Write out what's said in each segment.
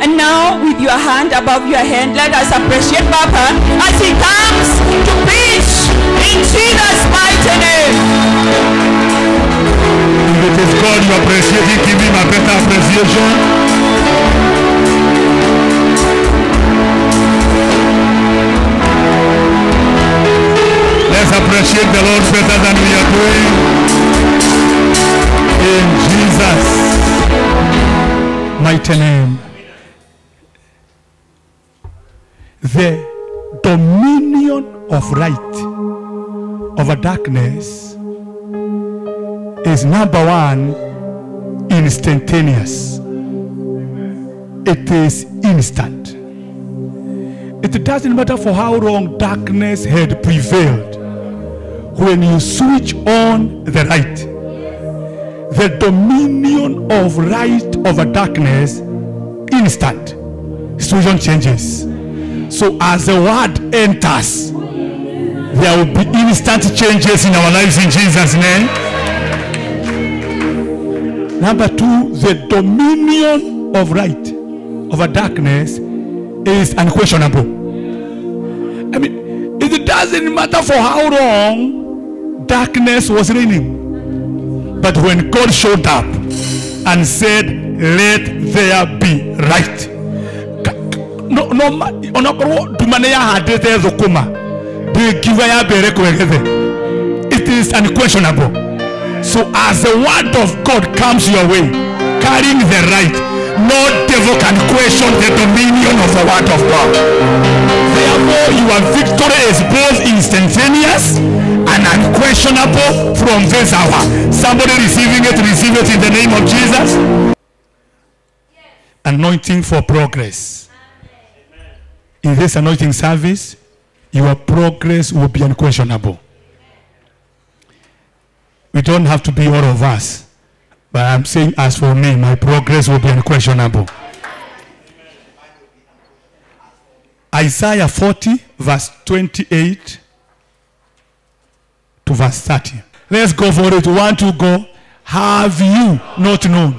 And now, with your hand above your head, let us appreciate Papa as he comes to preach in Jesus' mighty name. If it is God you appreciate, give him a better appreciation. Let's appreciate the Lord better than we are doing. In Jesus' mighty name. The dominion of light over darkness is number one, instantaneous. It is instant. It doesn't matter for how long darkness had prevailed. When you switch on the light, the dominion of light over darkness, instant. Situation changes. So as the word enters, there will be instant changes in our lives in Jesus' name. Number two, the dominion of light over darkness is unquestionable. I mean, it doesn't matter for how long darkness was reigning. But when God showed up and said, let there be light. It is unquestionable. So as the word of God comes your way, carrying the light, no devil can question the dominion of the word of God. Therefore, your victory is both instantaneous and unquestionable from this hour. Somebody receiving it, receive it in the name of Jesus. Anointing for progress. In this anointing service, your progress will be unquestionable. We don't have to be all of us. But I'm saying, as for me, my progress will be unquestionable. Isaiah 40, verse 28 to verse 30. Let's go for it. 1, 2, go. Have you not known?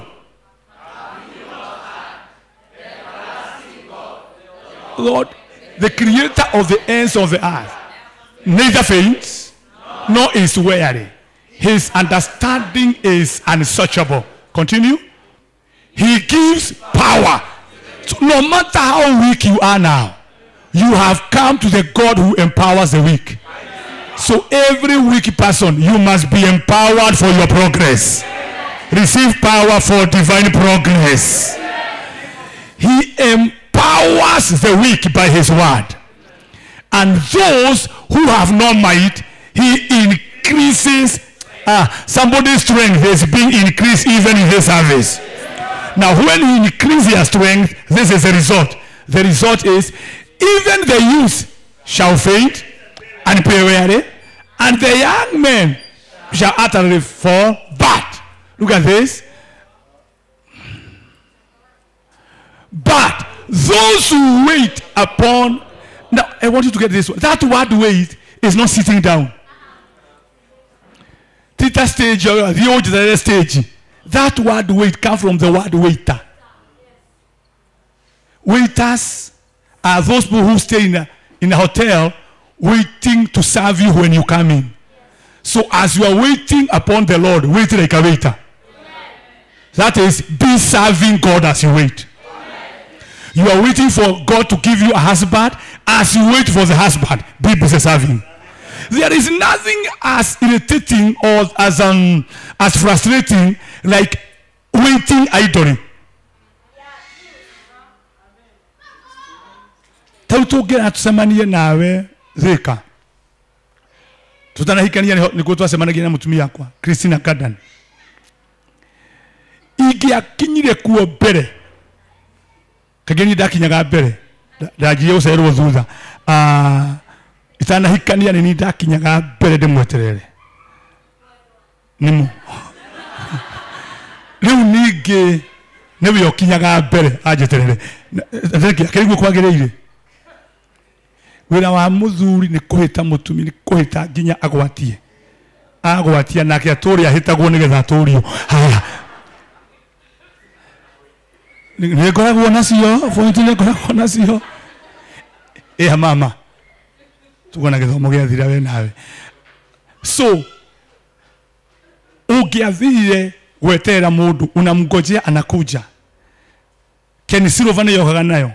Lord, the creator of the ends of the earth, neither faints nor is weary. His understanding is unsearchable. Continue. He gives power. So no matter how weak you are now, you have come to the God who empowers the weak. So every weak person, you must be empowered for your progress. Receive power for divine progress. He empowers the weak by his word. And those who have no might, he increases. Somebody's strength is being increased even in this service. Now when he increases your strength, this is the result. The result is, even the youth shall faint and be weary, and the young men shall utterly fall. But, look at this. But those who wait upon, now I want you to get this one. That word wait is not sitting down. Theta stage or the old stage. That word wait comes from the word waiter. Waiters are those people who stay in a hotel waiting to serve you when you come in. So as you are waiting upon the Lord, wait like a waiter. That is, be serving God as you wait. You are waiting for God to give you a husband. As you wait for the husband, be busy serving. There is nothing as irritating or as frustrating like waiting idly. Tautogera tusemanie nawe zeka. Tutanahikania niko twasemanagia na mtumia yakwa Christina Garden. Igia kinyire kuo bere. Kageni dakinyaga bere. Dagiye usero thutha. Itanahikania ni dakinyaga bere de mweterere. Nimu. Riu nige nebi yokinyaga bere ajeterere. Ndeke akirigo kwagereire. Wira wa muthuri ni kuhita mutumi ni kuhita ginya agwatie. Agwatia nake atori ahitagwo nigetha atorio. Haya. Nĩngoragwo nacio, point nĩngoragwo nacio. Mama. Tuona gĩthomo gĩathira we nawe. So, ungeathire weterera mundu unamngojea anakuja. Ken Silva yokaga nayo.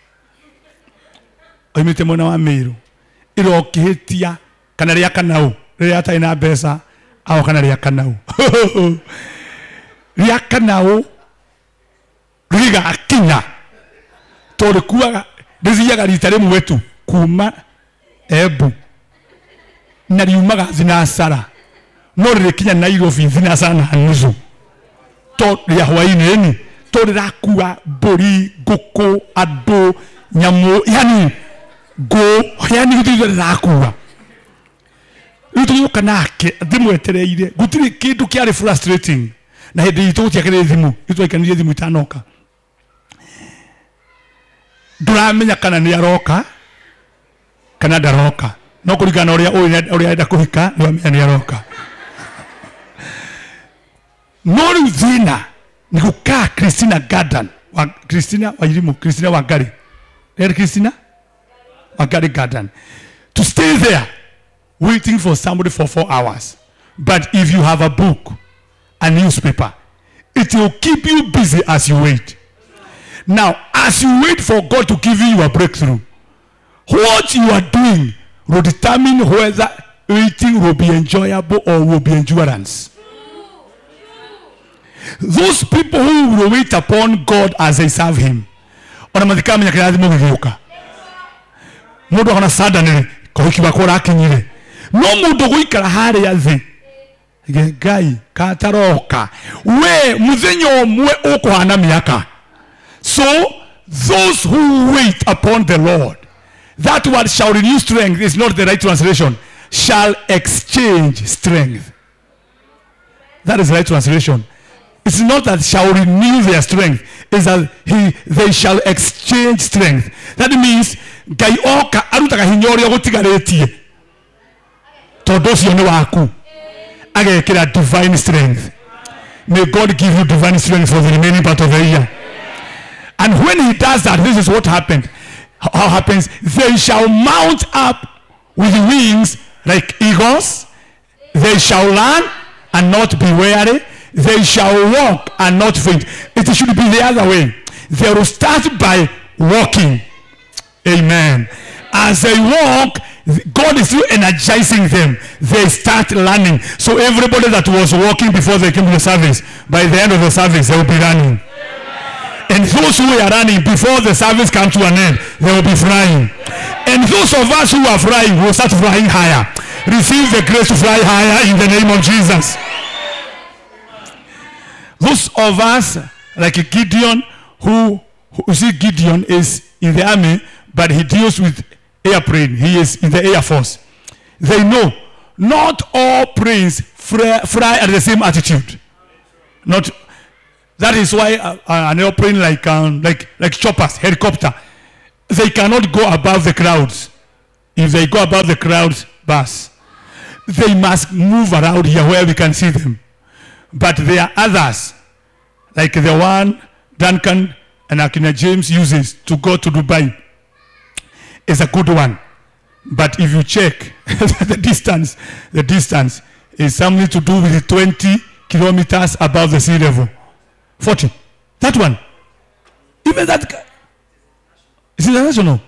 Oimite mwana wa Meru. Irokihitia kana ria Kanau. Ria atai na mbeca au kana ria Kanau. Ria Kanau riga akinya. Tore kuaga ndiziaga rita rimwe wetu kuma Embu. Na riumaga Thinasara. No rikinya Nairobi Thinasara na nusu. To ria hwaini ni to rirakua mburi nguku andu nyamu yani go yani gitire rirakua. Nituyoka nake ndimwetereire gutiri kindu kiari frustrating na hindi itu gutiakire thimu itwaikanirie thimu itanoka. Nduramenya kana ni aroka kana ndaroka no kurigana uria enda kuhika ni amenya ni aroka. No riu thina ni gukaa Christina Garden wa Christina Wairimu Christina Wangari Christina Wangari Garden to stay there waiting for somebody for 4 hours. But if you have a book, a newspaper, it will keep you busy as you wait. Now, as you wait for God to give you a breakthrough, what you are doing will determine whether waiting will be enjoyable or will be endurance. Those people who will wait upon God as they serve Him. Onamadikami nyakirathi mugigeuka. Mundu akona suddenly kohiki bakora akinyire. No mundu guikara haria thi. Ngai kataroka. We muthenya omwe ukuhana miaka. So those who wait upon the Lord, that word shall renew strength is not the right translation. Shall exchange strength. That is the right translation. It's not that shall renew their strength. It's that they shall exchange strength. That means Gai oka arutaga hinya uria gutigaretie. Tondu cio ni waku. Agekira divine strength. May God give you divine strength for the remaining part of the year. And when He does that, this is what happened. How happens? They shall mount up with wings like eagles. They shall run and not be weary. They shall walk and not faint. It should be the other way. They will start by walking. Amen. As they walk, God is still energizing them. They start running. So everybody that was walking before they came to the service, by the end of the service, they will be running. And those who are running before the service comes to an end, they will be flying. And those of us who are flying will start flying higher. Receive the grace to fly higher in the name of Jesus. Those of us, like Gideon, who see Gideon is in the army, but he deals with airplane. He is in the Air Force. They know not all planes fly at the same altitude. Not that is why an airplane like choppers, helicopter, they cannot go above the clouds. If they go above the clouds, bus, they must move around here where we can see them. But there are others, like the one Duncan and Akina James uses to go to Dubai. It's a good one. But if you check the distance is something to do with 20 kilometers above the sea level. 40. That one. Even that. Is it international?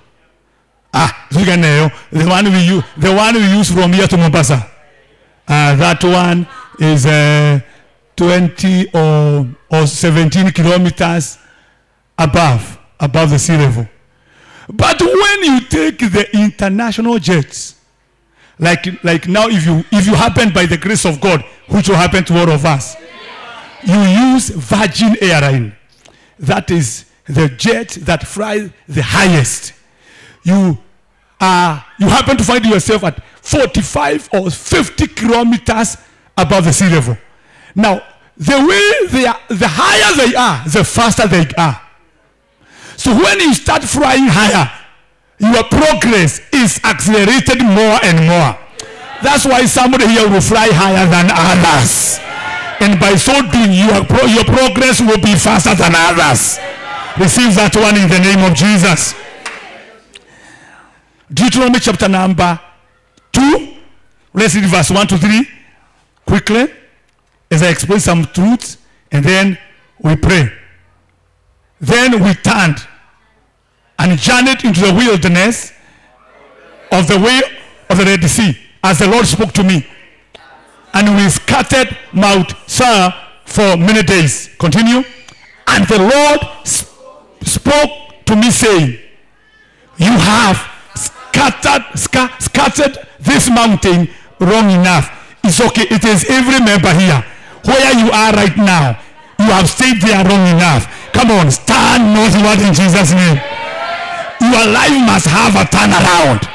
The one we use from here to Mombasa. That one is 20 or 17 kilometers above the sea level. But when you take the international jets, like now, if you happen by the grace of God, which will happen to all of us, you use Virgin Airline. That is the jet that flies the highest. You happen to find yourself at 45 or 50 kilometers above the sea level. Now, the way they are, the higher they are, the faster they are. So when you start flying higher, your progress is accelerated more and more. That's why somebody here will fly higher than others. And by so doing, your progress will be faster than others. Receive that one in the name of Jesus. Deuteronomy chapter number 2. Let's read verse 1 to 3 quickly as I explain some truths, and then we pray. Then we turned and journeyed into the wilderness of the way of the Red Sea, as the Lord spoke to me. And we scattered Mount Seir for many days. Continue. And the Lord spoke to me, saying, you have scattered this mountain wrong enough. It's okay. It is every member here. Where you are right now, you have stayed there wrong enough. Come on, stand northward in Jesus' name. Your life must have a turnaround.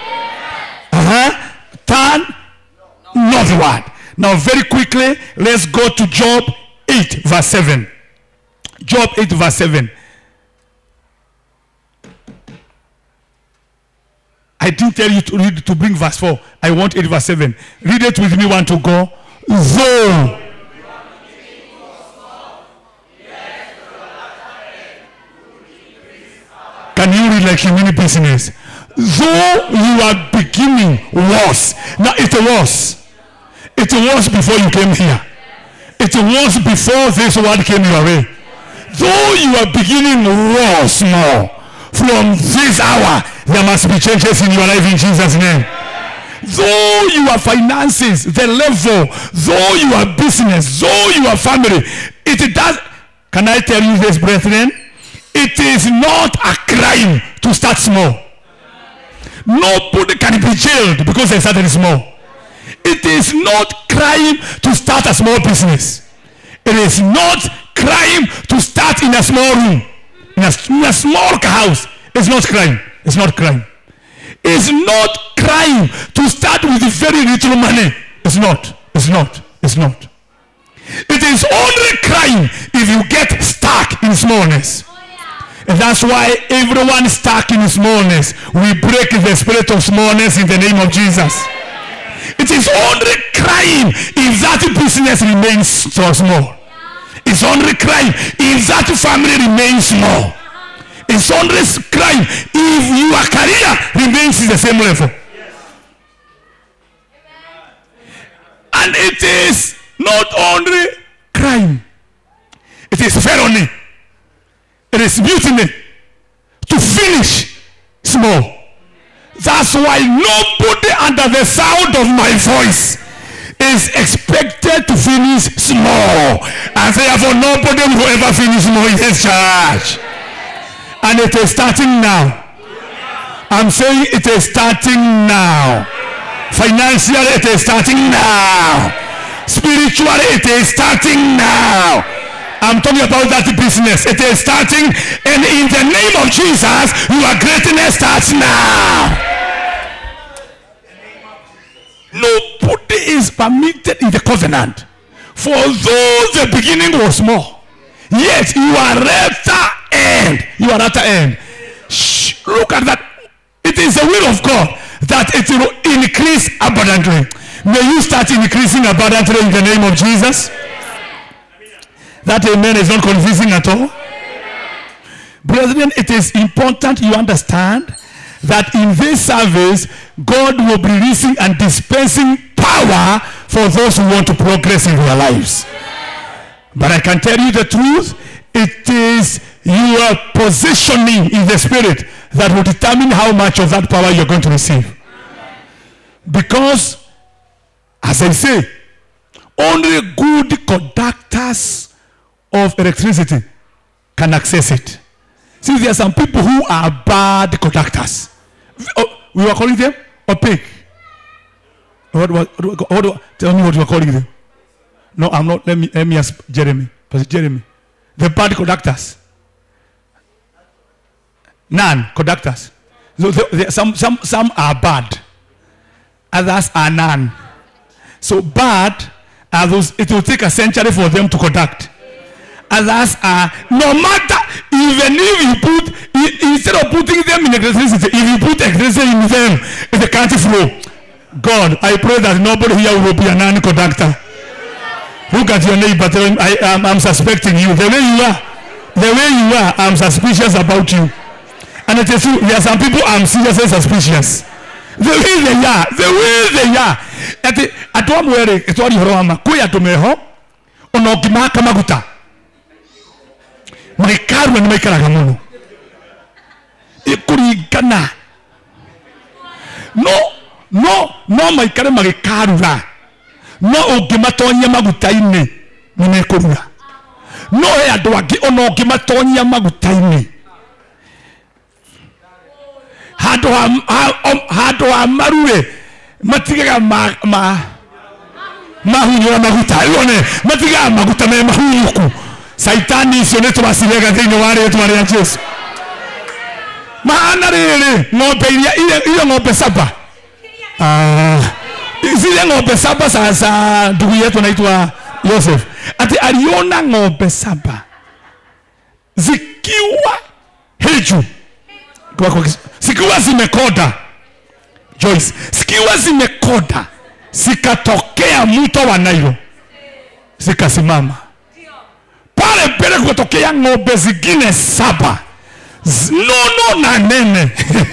Turn northward. Now very quickly, let's go to Job 8 verse 7. Job 8 verse 7. I didn't tell you to read, to bring verse 4. I want 8 verse 7. Read it with me, one to go. Though. Can you read like you mean business? Though you are beginning was. Now it was. It was before you came here. It was before this word came your way. Though you are beginning raw small, from this hour there must be changes in your life in Jesus' name. Though your finances, the level, though your business, though your family, it does. Can I tell you this, brethren? It is not a crime to start small. Nobody can be jailed because they started small. It is not crime to start a small business. It is not crime to start in a small room, in a small house. It's not crime. It's not crime. It's not crime to start with very little money. It's not. It's not. It's not. It is only crime if you get stuck in smallness. And that's why everyone stuck in smallness, we break the spirit of smallness in the name of Jesus. It is only crime if that business remains so small. It's only crime if that family remains small. It's only crime if your career remains in the same level. And it is not only crime, it is felony. It is mutiny to finish small. That's why nobody under the sound of my voice is expected to finish small. And therefore nobody will ever finish small in this church. And it is starting now. I'm saying it is starting now. Financially it is starting now. Spiritually it is starting now. I'm talking about that business. It is starting, and in the name of Jesus, your greatness starts now. Nobody is permitted in the covenant. For though the beginning was small, yet you are at the end. You are at the end. Shh, look at that. It is the will of God that it will increase abundantly. May you start increasing abundantly in the name of Jesus. That amen is not confusing at all. Brethren, it is important you understand that in this service, God will be releasing and dispensing power for those who want to progress in their lives. But I can tell you the truth, it is your positioning in the spirit that will determine how much of that power you're going to receive. Because, as I say, only good conductors of electricity can access it. See, there are some people who are bad conductors. Oh, we were calling them opaque. Tell me what you are calling them. No, I'm not. Let me ask Jeremy. Pastor Jeremy. The bad conductors. Non-conductors. So some are bad. Others are none. So bad are those, it will take a century for them to conduct. Others are, no matter, even if you put, instead of putting them in electricity, if you put electricity in them, they can't flow. God, I pray that nobody here will be a non-conductor. Look at your neighbor, I'm suspecting you. The way you are, the way you are, I'm suspicious about you. And it is true, there are some people I'm seriously suspicious. The way they are. At one word, it's all your own. Kuya to me, ho? Onokimaka maguta. My car will make a ramono. Ikurigana. No, my car makarura. No, Ogimatonya magutaine. Nimekurura. No, I do Ogimatonya magutaine. Hado amarue matiga mahunyura maguta yone matiga maguta me mahuyuku saitani sione to basilega dino wale to wale Yesu maana rere ng'ombe ile ng'ombe saba zile ng'ombe saba sasa ndugu yetu anaitwa Joseph ati aliona ng'ombe saba zikiwa heju sikiwa zimekoda Joyce, sikiwa zimekoda zikatokea mto wa Nairo zikasimama pale mbele kutokea ng'ombe zingine saba nono na nene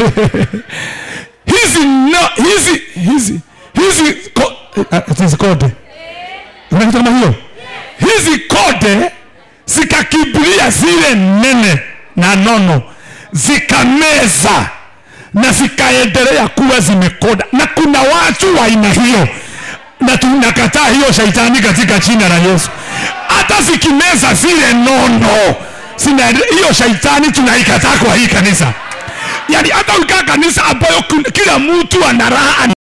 hizi kode unakita kama hiyo hizi kode zikakibulia zile nene na nono zikameza na zikaendelea kuwa zimekoda na kuna watu wa aina hiyo na tunakataa hiyo shaitani katika jina la Yesu. Hata zikimeza zile nono hiyo shaitani tunaikataa kwa hii kanisa. Yani hata ukikaa kanisa ambayo kila mtu ana raha